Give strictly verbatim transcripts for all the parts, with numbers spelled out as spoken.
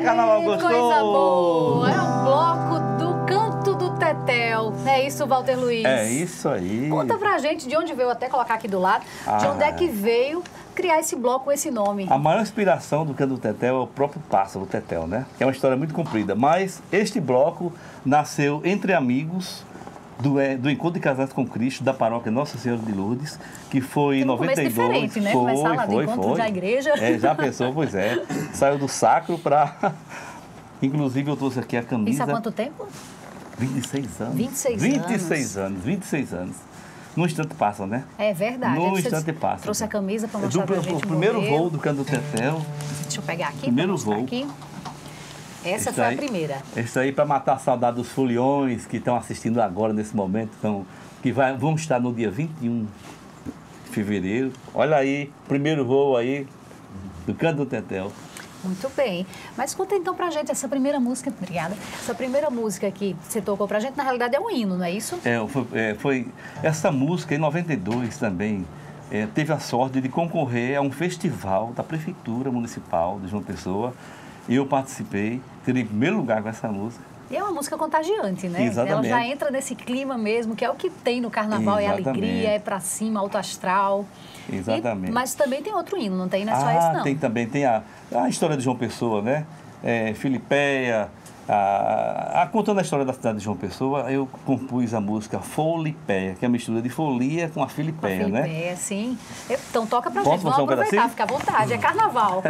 carnaval gostoso! Coisa boa! É o bloco do Canto do Tetel. É isso, Walter Luiz? É isso aí. Conta pra gente de onde veio, até colocar aqui do lado, ah. de onde é que veio criar esse bloco com esse nome. A maior inspiração do Canto do Tetel é o próprio pássaro, o Tetel, né? É uma história muito comprida, mas este bloco nasceu entre amigos do, é, do Encontro de Casados com Cristo da paróquia Nossa Senhora de Lourdes, que foi em noventa e dois. Diferente, né? Foi, Começar lá foi, do encontro foi. da igreja. É, já pensou, pois é. Saiu do sacro para... Inclusive eu trouxe aqui a camisa. Isso há quanto tempo? vinte e seis anos. vinte e seis vinte e anos. seis anos, vinte e seis anos. Num instante passa, né? É verdade. Num instante passa. Trouxe a camisa para mostrar pra gente o primeiro modelo. voo do Canto do Tetel. Deixa eu pegar aqui. Primeiro voo. Aqui. Essa Esse foi aí, a primeira. Esse aí para matar a saudade dos foliões que estão assistindo agora, nesse momento. Então, que vai, vão estar no dia vinte e um de fevereiro. Olha aí, primeiro voo aí do Canto do Tetel. Muito bem. Mas conta então pra gente essa primeira música, obrigada, essa primeira música que você tocou pra gente, na realidade é um hino, não é isso? É, foi, é, foi essa música em noventa e dois também, é, teve a sorte de concorrer a um festival da Prefeitura Municipal de João Pessoa, e eu participei, tirei primeiro lugar com essa música. E é uma música contagiante, né? Exatamente. Ela já entra nesse clima mesmo, que é o que tem no carnaval, Exatamente. É alegria, é pra cima, alto astral. Exatamente. E, mas também tem outro hino, não tem? Não é só ah, esse, não. Tem também, tem a, a história de João Pessoa, né? É, Filipeia, a, a, contando a história da cidade de João Pessoa, eu compus a música Folipeia, que é a mistura de folia com a Filipeia, né? Filipeia, sim. Então toca pra Posso gente, vamos um aproveitar, pedacinho? fica à vontade, é carnaval.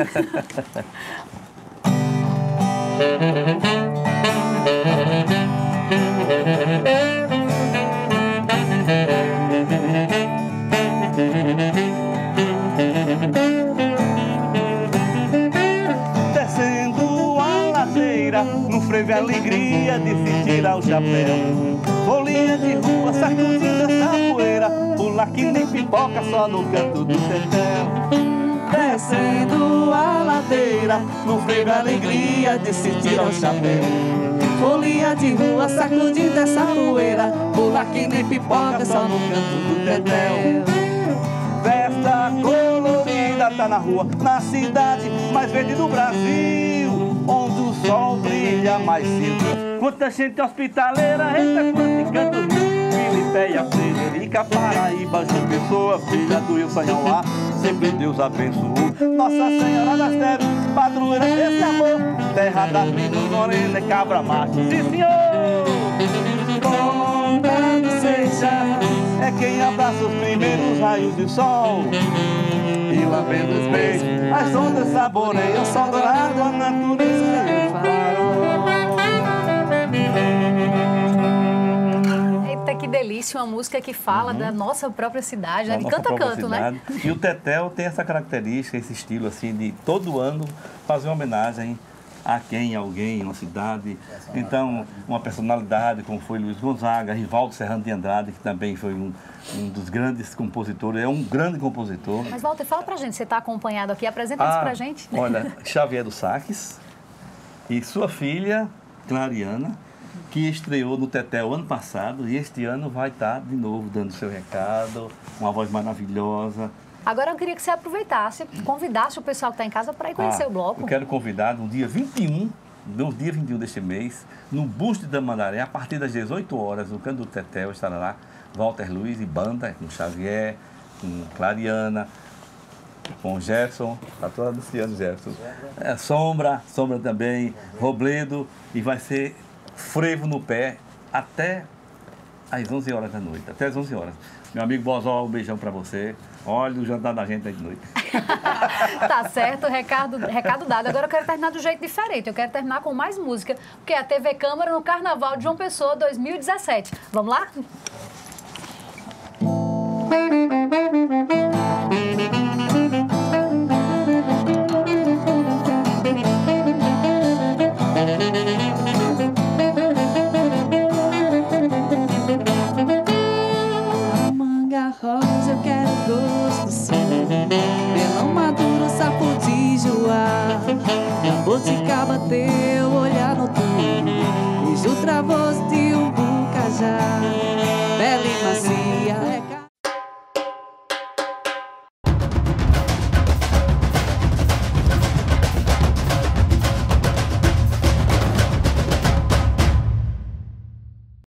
Descendo a ladeira, no frevo a alegria de se tirar o chapéu. Folia de rua, sacudindo essa poeira, pula que nem pipoca só no canto do tetel. Descendo a ladeira, no frevo a alegria de se tirar o chapéu. Folia de rua, sacudindo essa poeira, pula que nem pipoca só no canto do tetel. Festa colorida tá na rua, na cidade mais verde do Brasil, onde o sol brilha mais cedo. Quanta gente hospitaleira, eita quanto canto Filipeia, Frederica, Paraíba, João Pessoa, filha do Ilsanhauá, sempre Deus abençoou. Nossa Senhora das Neves, padroeira desse amor, terra da Prima Morena, cabra macho, sim senhor. Louvado seja, é quem abraça os primeiros raios de sol, e lambendo os beijos, as ondas saboreiam o sol dourado, a natureza e o farol. Eita, que delícia, uma música que fala uhum. da nossa própria cidade, né? De canto a canto, cidade. né? E o Tetel tem essa característica, esse estilo assim, de todo ano fazer uma homenagem a quem, alguém, uma cidade. Então, uma personalidade como foi Luiz Gonzaga, Rivaldo Serrano de Andrade, que também foi um, um dos grandes compositores, é um grande compositor. Mas, Walter, fala pra gente, você está acompanhado aqui, apresenta ah, isso pra gente. Olha, Xavier dos Saques e sua filha, Clariana, que estreou no Tetel ano passado e este ano vai estar de novo dando seu recado, uma voz maravilhosa. Agora eu queria que você aproveitasse, convidasse o pessoal que está em casa para ir conhecer ah, o bloco. Eu quero convidar no dia vinte e um, no dia vinte e um deste mês, no Busto de Tamandaré, a partir das dezoito horas, no Canto do Tetel, estará lá Walter Luiz e banda, com Xavier, com Clariana, com Gerson, está todo anunciando Gerson. É, Sombra, Sombra também, Robledo, e vai ser frevo no pé até às onze horas da noite, até às onze horas. Meu amigo Bozó, um beijão para você. Olha o jantar da gente aí de noite. Tá certo, recado, recado dado. Agora eu quero terminar do jeito diferente. Eu quero terminar com mais música, porque é a T V Câmara no Carnaval de João Pessoa dois mil e dezessete. Vamos lá? Rosa, eu quero gosto sim. Melão maduro, sapo de joá. Jabuticaba, teu olhar noturno. E ju travoso de um bucajá.